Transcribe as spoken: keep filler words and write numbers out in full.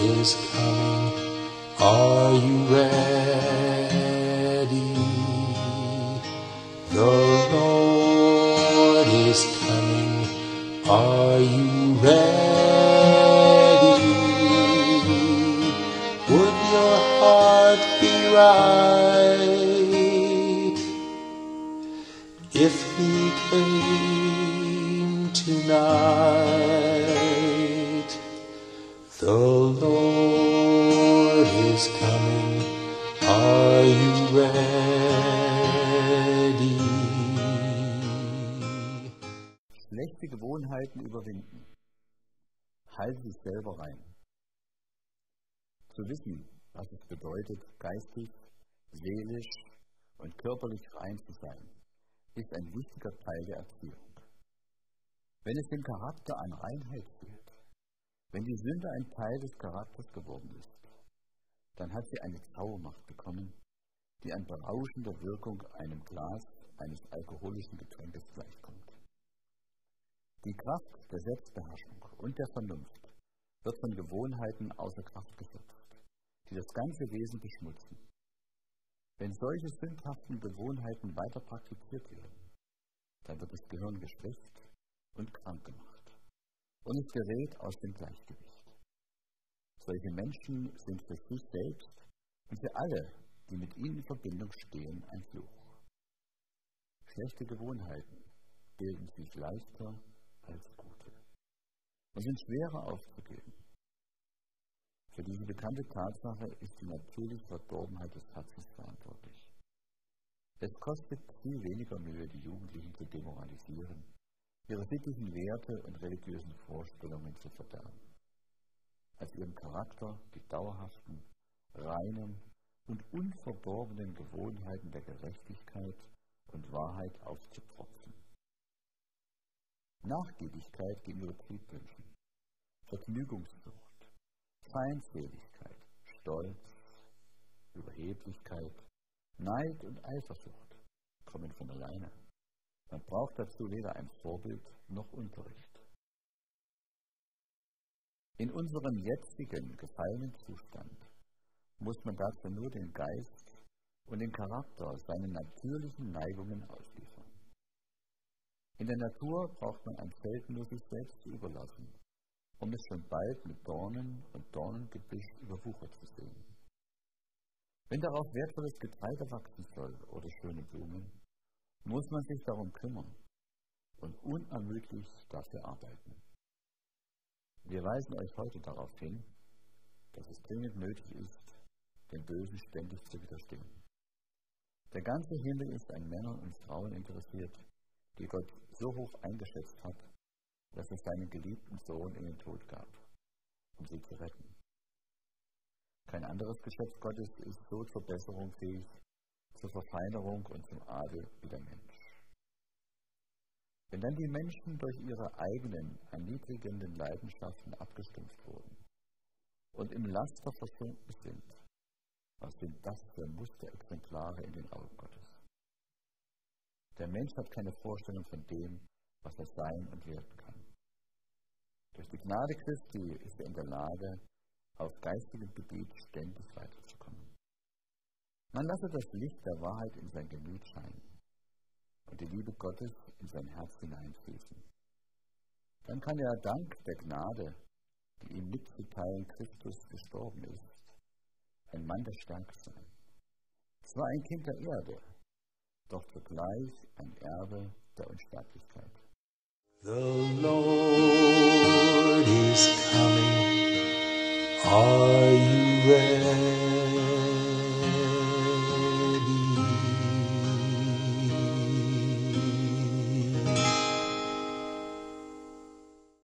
is coming. Are you ready? The Lord is coming. Are you ready? Would your heart be right if he came tonight? The Lord is coming. Are you ready? Schlechte Gewohnheiten überwinden. Halte dich selber rein. Zu wissen, was es bedeutet, geistig, seelisch und körperlich rein zu sein, ist ein wichtiger Teil der Erziehung. Wenn es dem Charakter an Reinheit fehlt, wenn die Sünde ein Teil des Charakters geworden ist, dann hat sie eine Zaubermacht bekommen, die an berauschender Wirkung einem Glas eines alkoholischen Getränkes gleichkommt. Die Kraft der Selbstbeherrschung und der Vernunft wird von Gewohnheiten außer Kraft gesetzt, die das ganze Wesen beschmutzen. Wenn solche sündhaften Gewohnheiten weiter praktiziert werden, dann wird das Gehirn geschwächt und krank gemacht und es gerät aus dem Gleichgewicht. Solche Menschen sind für sich selbst und für alle, die mit ihnen in Verbindung stehen, ein Fluch. Schlechte Gewohnheiten bilden sich leichter als gute und sind schwerer aufzugeben. Für diese bekannte Tatsache ist die natürliche Verdorbenheit des Herzens verantwortlich. Es kostet viel weniger Mühe, die Jugendlichen zu demoralisieren, ihre sittlichen Werte und religiösen Vorstellungen zu verderben, als ihrem Charakter die dauerhaften, reinen und unverdorbenen Gewohnheiten der Gerechtigkeit und Wahrheit aufzupfropfen. Nachgiebigkeit gegenüber Triebwünschen, Vergnügungssucht, Feindseligkeit, Stolz, Überheblichkeit, Neid und Eifersucht kommen von alleine. Man braucht dazu weder ein Vorbild noch Unterricht. In unserem jetzigen gefallenen Zustand muss man dazu nur den Geist und den Charakter seinen natürlichen Neigungen ausliefern. In der Natur braucht man ein Feld nur sich selbst zu überlassen, um es schon bald mit Dornen und Dornengebüsch überwuchert zu sehen. Wenn darauf wertvolles Getreide wachsen soll oder schöne Blumen, muss man sich darum kümmern und unermüdlich dafür arbeiten. Wir weisen euch heute darauf hin, dass es dringend nötig ist, dem Bösen ständig zu widerstehen. Der ganze Himmel ist an Männern und Frauen interessiert, die Gott so hoch eingeschätzt hat, dass er seinen geliebten Sohn in den Tod gab, um sie zu retten. Kein anderes Geschöpf Gottes ist so zur Besserung fähig, zur Verfeinerung und zum Adel wie der Mensch. Wenn dann die Menschen durch ihre eigenen, erniedrigenden Leidenschaften abgestumpft wurden und im Laster versunken sind, was sind das für Musterexemplare in den Augen Gottes? Der Mensch hat keine Vorstellung von dem, was er sein und werden kann. Durch die Gnade Christi ist er in der Lage, auf geistigem Gebiet ständig weiterzukommen. Man lasse das Licht der Wahrheit in sein Gemüt scheinen und die Liebe Gottes in sein Herz hineinfließen. Dann kann er dank der Gnade, die ihm mitzuteilen Christus gestorben ist, ein Mann der Stärke sein. Zwar ein Kind der Erde, doch zugleich ein Erbe der Unsterblichkeit. The Lord is coming. Are you ready?